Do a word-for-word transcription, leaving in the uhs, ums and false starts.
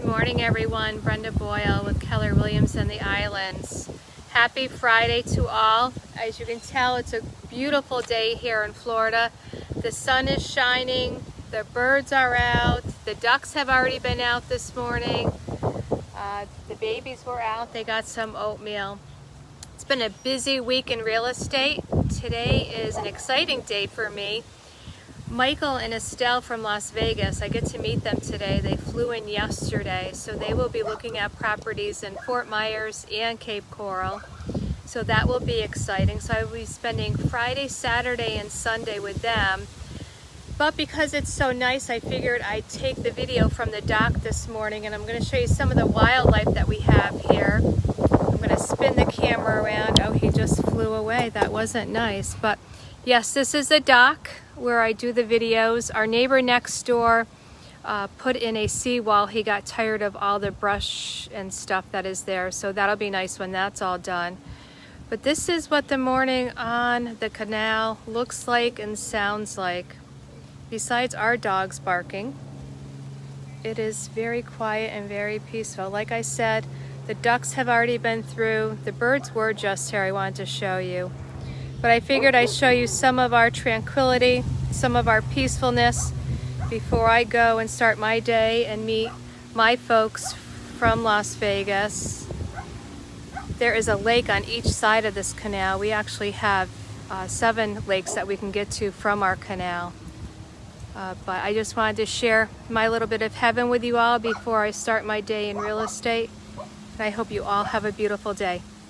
Good morning, everyone. Brenda Boyle with Keller Williams and the Islands. Happy Friday to all. As you can tell, it's a beautiful day here in Florida. The sun is shining, the birds are out, the ducks have already been out this morning. Uh, the babies were out, they got some oatmeal. It's been a busy week in real estate. Today is an exciting day for me. Michael and Estelle from Las Vegas, I get to meet them today. They flew in yesterday, so they will be looking at properties in Fort Myers and Cape Coral. So that will be exciting. So I will be spending Friday, Saturday, and Sunday with them. But because it's so nice, I figured I'd take the video from the dock this morning, and I'm going to show you some of the wildlife that we have here. I'm going to spin the camera around. Oh, he just flew away. That wasn't nice. But yes, this is the dock where I do the videos. Our neighbor next door uh, put in a seawall. He got tired of all the brush and stuff that is there, so that'll be nice when that's all done. But this is what the morning on the canal looks like and sounds like. Besides our dogs barking, it is very quiet and very peaceful. Like I said, the ducks have already been through. The birds were just here. I wanted to show you. But I figured I'd show you some of our tranquility, some of our peacefulness before I go and start my day and meet my folks from Las Vegas. There is a lake on each side of this canal. We actually have uh, seven lakes that we can get to from our canal. Uh, but I just wanted to share my little bit of heaven with you all before I start my day in real estate. And I hope you all have a beautiful day.